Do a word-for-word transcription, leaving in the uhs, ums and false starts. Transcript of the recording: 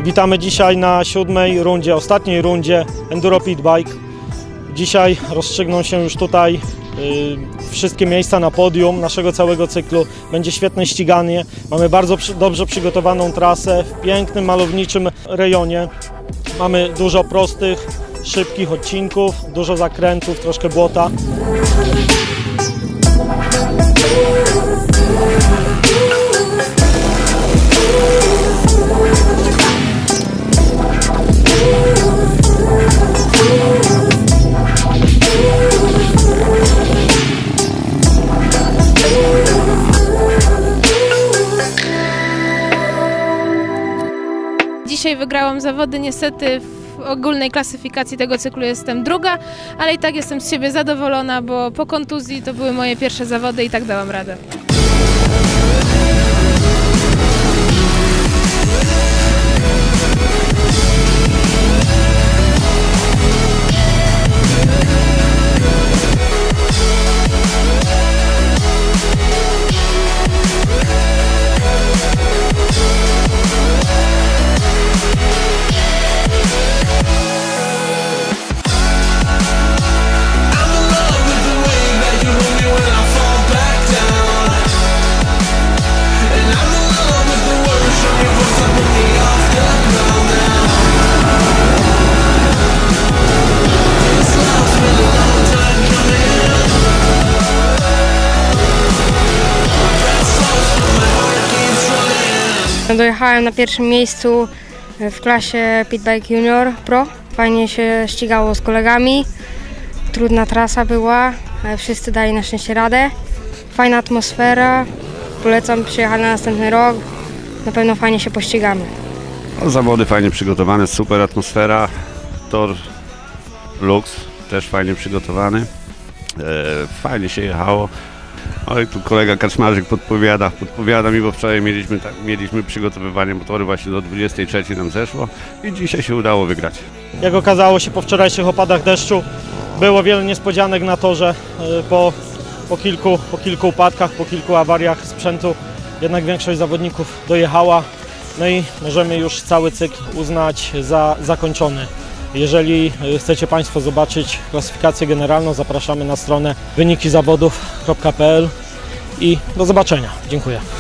Witamy dzisiaj na siódmej rundzie, ostatniej rundzie Enduro Pit Bike. Dzisiaj rozstrzygną się już tutaj y, wszystkie miejsca na podium naszego całego cyklu. Będzie świetne ściganie. Mamy bardzo przy, dobrze przygotowaną trasę w pięknym, malowniczym rejonie. Mamy dużo prostych, szybkich odcinków, dużo zakrętów, troszkę błota. Dzisiaj wygrałam zawody, niestety w ogólnej klasyfikacji tego cyklu jestem druga, ale i tak jestem z siebie zadowolona, bo po kontuzji to były moje pierwsze zawody i tak dałam radę. Dojechałem na pierwszym miejscu w klasie Pit Bike Junior Pro. Fajnie się ścigało z kolegami. Trudna trasa była, ale wszyscy dali na szczęście radę. Fajna atmosfera. Polecam przyjechać na następny rok. Na pewno fajnie się pościgamy. No, zawody fajnie przygotowane, super atmosfera. Tor Lux też fajnie przygotowany. E, fajnie się jechało. Oj, tu kolega Kaczmarzyk podpowiada, podpowiada mi, bo wczoraj mieliśmy, tak, mieliśmy przygotowywanie motory, właśnie do dwudziestej trzeciej nam zeszło i dzisiaj się udało wygrać. Jak okazało się po wczorajszych opadach deszczu, było wiele niespodzianek na torze. Po, po, kilku, po kilku upadkach, po kilku awariach sprzętu jednak większość zawodników dojechała. No i możemy już cały cykl uznać za zakończony. Jeżeli chcecie Państwo zobaczyć klasyfikację generalną, zapraszamy na stronę wyniki zawodów kropka p l i do zobaczenia. Dziękuję.